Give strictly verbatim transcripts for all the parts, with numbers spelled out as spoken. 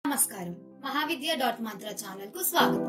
నమస్కారం మహావిద్య డాట్ మంత్ర ఛానల్ కు స్వాగతం।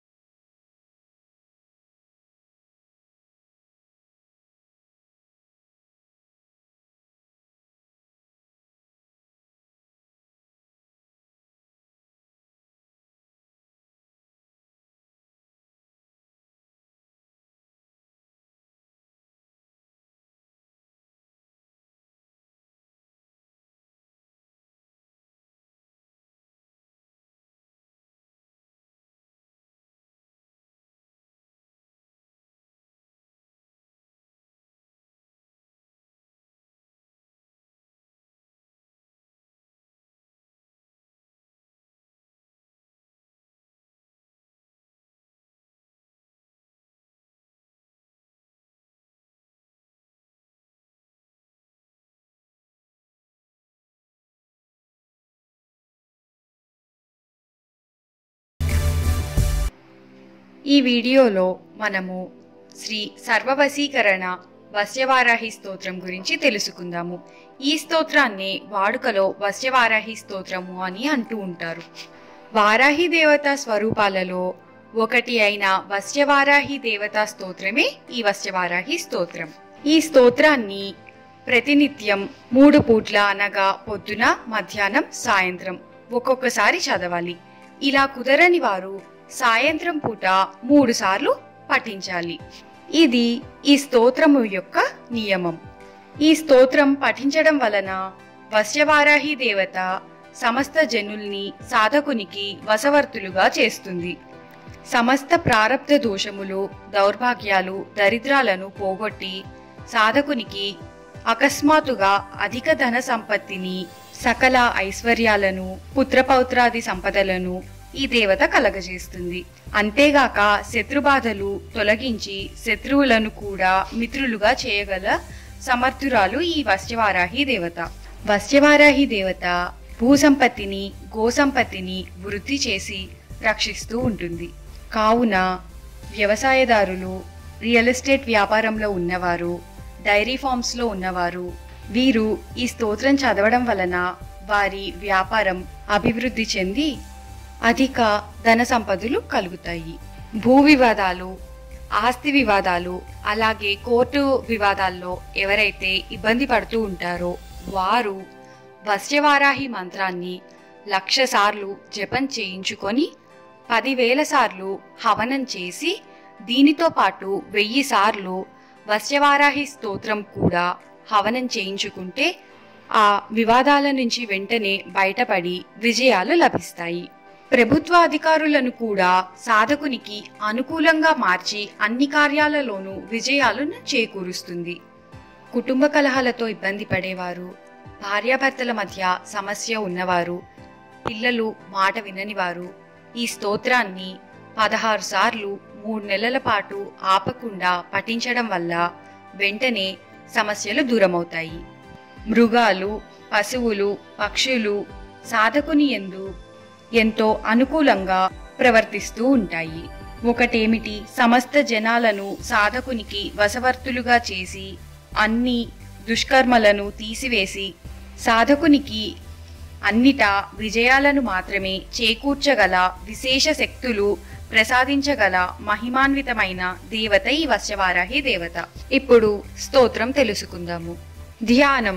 ఈ వీడియోలో మనము శ్రీ సర్వవశీకరణ వశ్యవారాహి స్తోత్రం గురించి తెలుసుకుందాము। ఈ స్తోత్రాన్ని వాడుకలో వశ్యవారాహి స్తోత్రము అని అంటూ ఉంటారు। వారాహి దేవత స్వరూపాలలో ఒకటి అయిన వశ్యవారాహి దేవతా స్తోత్రమే ఈ వశ్యవారాహి స్తోత్రం। ఈ స్తోత్రాన్ని ప్రతినిత్యం మూడు పూట్ల అనగా పొద్దున, మధ్యాహ్నం, సాయంత్రం ఒక్కొక్కసారి చదవాలి। ఇలా కుదరని వారు సాయంత్రం పూట మూడు సార్లు పఠించాలి। ఇది ఈ స్తోత్రము యొక్క నియమం। ఈ స్తోత్రం పఠించడం వలన వశ్యవారాహి దేవత సమస్త జనుల్ని సాధకునికి వశవర్తులుగా చేస్తుంది। సమస్త ప్రారబ్ధ దోషములు, దౌర్భాగ్యాలు, దరిద్రాలను పోగొట్టి సాధకునికి అకస్మాత్తుగా అధిక ధన సంపత్తిని, సకల ఐశ్వర్యాలను, పుత్రపౌత్రాది సంపదలను ఈ దేవత కలగజేస్తుంది। అంతేగాక శత్రుబాధలు తొలగించి శత్రువులను కూడా మిత్రులుగా చేయగల సమర్థురాలు ఈ వశ్యవారాహి దేవత। వశ్యవారాహి దేవత భూసంపత్తిని, గోసంపత్తిని వృద్ధి చేసి రక్షిస్తూ ఉంటుంది। కావున వ్యవసాయదారులు, రియల్ ఎస్టేట్ వ్యాపారంలో ఉన్నవారు, డైరీ ఫార్మ్స్ లో ఉన్నవారు వీరు ఈ స్తోత్రం చదవడం వలన వారి వ్యాపారం అభివృద్ధి చెంది అధిక ధన సంపదలు కలుగుతాయి। భూ వివాదాలు, ఆస్తి వివాదాలు, అలాగే కోర్టు వివాదాల్లో ఎవరైతే ఇబ్బంది పడుతూ ఉంటారో వారు వశ్యవారాహి మంత్రాన్ని లక్ష సార్లు జపం చేయించుకొని పదివేల సార్లు హవనం చేసి దీనితో పాటు వెయ్యి సార్లు వశ్యవారాహి స్తోత్రం కూడా హవనం చేయించుకుంటే ఆ వివాదాల నుంచి వెంటనే బయటపడి విజయాలు లభిస్తాయి। ప్రభుత్వ అధికారులను కూడా సాధకునికి అనుకూలంగా మార్చి అన్ని కార్యాలలోనూ విజయాలను చేకూరుస్తుంది। కుటుంబ కలహాలతో ఇబ్బంది పడేవారు, భార్యాభర్తల మధ్య సమస్య ఉన్నవారు, పిల్లలు మాట విననివారు ఈ స్తోత్రాన్ని పదహారు సార్లు మూడు నెలల పాటు ఆపకుండా పఠించడం వల్ల వెంటనే సమస్యలు దూరమవుతాయి। మృగాలు, పశువులు, పక్షులు సాధకుని యందు ఎంతో అనుకూలంగా ప్రవర్తిస్తూ ఉంటాయి। ఒకటేమిటి, సమస్త జనాలను సాధకునికి వశవర్తులుగా చేసి అన్ని దుష్కర్మలను తీసివేసి సాధకునికి అన్నిటా విజయాలను మాత్రమే చేకూర్చగల విశేష శక్తులు ప్రసాదించగల మహిమాన్వితమైన దేవత ఈ వశ్యవారాహి దేవత। ఇప్పుడు స్తోత్రం తెలుసుకుందాము। ధ్యానం।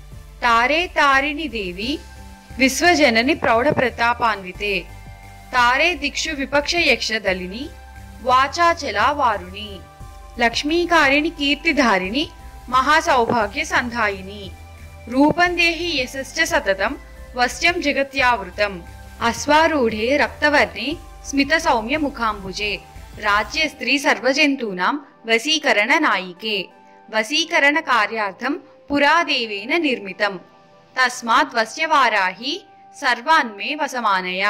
తారే తారిణి దేవి విశ్వజనని ప్రౌఢ ప్రతాపాన్వితే, తారే దిక్షు విపక్ష యక్ష దళిని వాచాచల వారుని, లక్ష్మీకారిణి కీర్తిధారిణి మహాసౌభాగ్య సంధాయిని, రూపం దేహి యశశ్చ సతతం వశ్యం జగత్యావృతం, అశ్వారూఢే రక్తవర్ణే స్మిత సౌమ్య ముఖాంబుజే, రాజ్య స్త్రీ సర్వజంతూనాం వశీకరణ నాయికే, వశీకరణ కార్యార్థం పురాదేవేన నిర్మితం, తస్మాత్ వశ్యవారాహి సర్వాన్మే వసమానయ,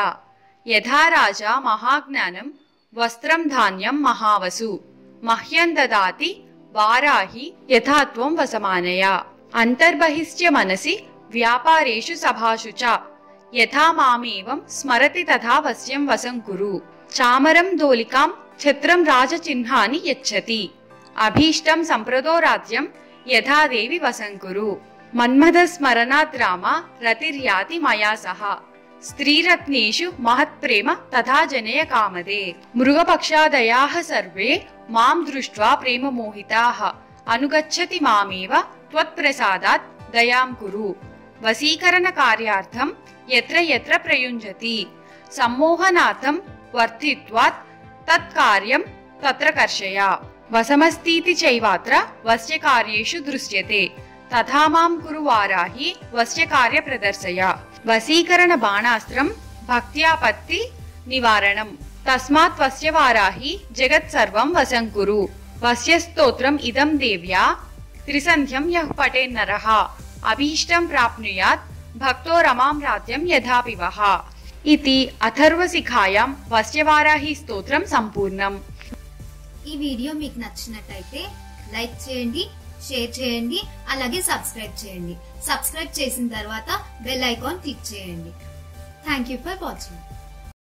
యథా రాజా మహాజ్ఞానం వస్త్రం ధాన్యం మహావసు, మహ్యం దదాతి వారాహి యథాత్వం వసమానయ, అంతర్బహిష్య మనసి వ్యాపారేషు సభాషు చ, యథా మామేవం స్మరతి తథా వశ్యం వసం కురు, చామరం దోలికాం ఛత్రం రాజచిహ్నాని యచ్చతి, అభీష్టం సంప్రదో రాజ్యం యథాదేవి వసం కురు, మన్మథ స్మరణాత్ రామ రతిర్యాతి మయా సహ, స్త్రీరత్నేషు మహత్ప్రేమ తథా జనయ కామదే. మృగపక్షాదయాః సర్వే మాం దృష్ట్వా ప్రేమమోహితాః అనుగచ్చతి మామేవ త్వత్ప్రసాదాత్ దయాం కురు. వశీకరణ కార్యార్థం యత్ర యత్ర ప్రయుంజతి సమ్మోహనార్థం వర్తిత్వాత్ తత్కార్యం తత్ర కర్షయ. వశమస్తీతి చైవాత్ర వశ్య కార్యేషు దృశ్యతే తథా మాం కురు వారాహి వశ్య కార్య ప్రదర్శయ. వశీకరణ బాణాస్త్రం భక్త్యాపత్తి నివారణం. తస్మాత్ వశ్య వారాహి జగత్ సర్వం వశం కురు. వశ్య స్తోత్రం ఇదం దేవ్యా త్రిసంధ్యం యః పఠేన్నరః అభీష్టం ప్రాప్నుయాత్ భక్తో రమాం రాజ్యం యథాపివః. ఇతి అథర్వశిఖాయాం వశ్యవారాహి స్తోత్రం సంపూర్ణం. ఈ వీడియో మీకు నచ్చినట్టయితే లైక్ చేయండి, షేర్ చేయండి, అలాగే సబ్స్క్రైబ్ చేయండి. సబ్స్క్రైబ్ చేసిన తర్వాత బెల్ ఐకాన్ క్లిక్ చేయండి. Thank you for watching.